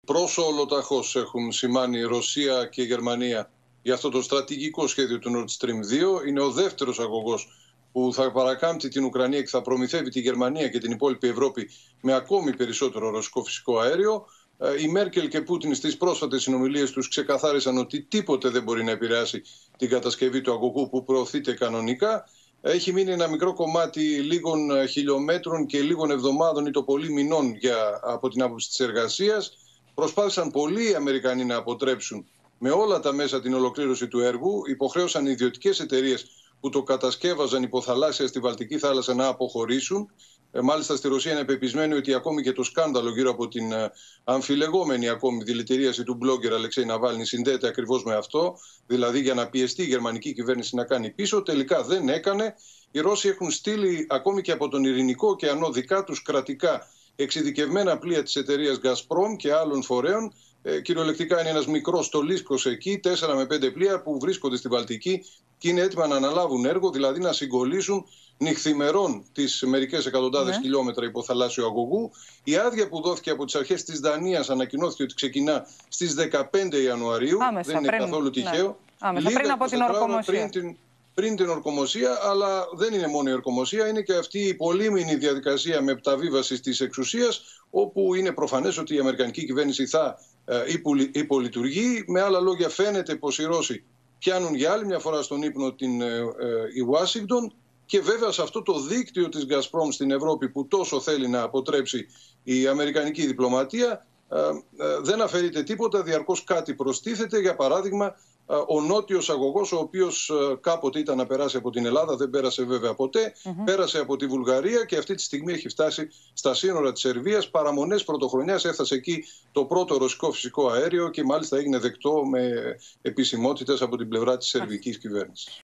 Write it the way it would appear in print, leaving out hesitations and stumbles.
προς ολοταχώς έχουν σημάνει Ρωσία και Γερμανία για αυτό το στρατηγικό σχέδιο του Nord Stream 2. Είναι ο δεύτερος αγωγός που θα παρακάμπτει την Ουκρανία και θα προμηθεύει τη Γερμανία και την υπόλοιπη Ευρώπη με ακόμη περισσότερο ρωσικό φυσικό αέριο. Η Μέρκελ και Πούτιν στις πρόσφατες συνομιλίες τους ξεκαθάρισαν ότι τίποτε δεν μπορεί να επηρεάσει την κατασκευή του αγωγού που προωθείται κανονικά. Έχει μείνει ένα μικρό κομμάτι λίγων χιλιόμετρων και λίγων εβδομάδων ή το πολύ μηνών από την άποψη της εργασίας. Προσπάθησαν πολλοί οι Αμερικανοί να αποτρέψουν με όλα τα μέσα την ολοκλήρωση του έργου. Υποχρέωσαν ιδιωτικές εταιρείες που το κατασκεύαζαν υποθαλάσσια στη Βαλτική θάλασσα να αποχωρήσουν. Μάλιστα στη Ρωσία είναι πεπισμένοι ότι ακόμη και το σκάνδαλο γύρω από την αμφιλεγόμενη ακόμη δηλητηρίαση του blogger Αλεξέη Ναβάλνη συνδέεται ακριβώς με αυτό. Δηλαδή για να πιεστεί η γερμανική κυβέρνηση να κάνει πίσω. Τελικά δεν έκανε. Οι Ρώσοι έχουν στείλει ακόμη και από τον Ειρηνικό ωκεανό δικά τους κρατικά εξειδικευμένα πλοία της εταιρείας Gazprom και άλλων φορέων. Κυριολεκτικά είναι ένας μικρός στολίσκος εκεί, 4 με 5 πλοία που βρίσκονται στη Βαλτική και είναι έτοιμα να αναλάβουν έργο, δηλαδή να συγκολήσουν νυχθημερών τις μερικές εκατοντάδες χιλιόμετρα υποθαλάσσιου αγωγού. Η άδεια που δόθηκε από τις αρχές της Δανίας ανακοινώθηκε ότι ξεκινά στις 15 Ιανουαρίου. Άμεσα, δεν είναι καθόλου τυχαίο. Άμεσα, πριν από την ορκομοσία. Πριν την ορκομοσία, αλλά δεν είναι μόνο η ορκομοσία, είναι και αυτή η πολύμηνη διαδικασία με μεταβίβαση της εξουσίας, όπου είναι προφανές ότι η αμερικανική κυβέρνηση θα υπολειτουργεί. Με άλλα λόγια, φαίνεται πως οι Ρώσοι πιάνουν για άλλη μια φορά στον ύπνο η Ουάσιγκτον και βέβαια σε αυτό το δίκτυο της Gazprom στην Ευρώπη που τόσο θέλει να αποτρέψει η αμερικανική διπλωματία δεν αφαιρείται τίποτα, διαρκώς κάτι προστίθεται. Για παράδειγμα, ο νότιος αγωγός, ο οποίος κάποτε ήταν να περάσει από την Ελλάδα, δεν πέρασε βέβαια ποτέ, πέρασε από τη Βουλγαρία και αυτή τη στιγμή έχει φτάσει στα σύνορα της Σερβίας. Παραμονές πρωτοχρονιάς έφτασε εκεί το πρώτο ρωσικό φυσικό αέριο και μάλιστα έγινε δεκτό με επισημότητες από την πλευρά της σερβικής κυβέρνησης.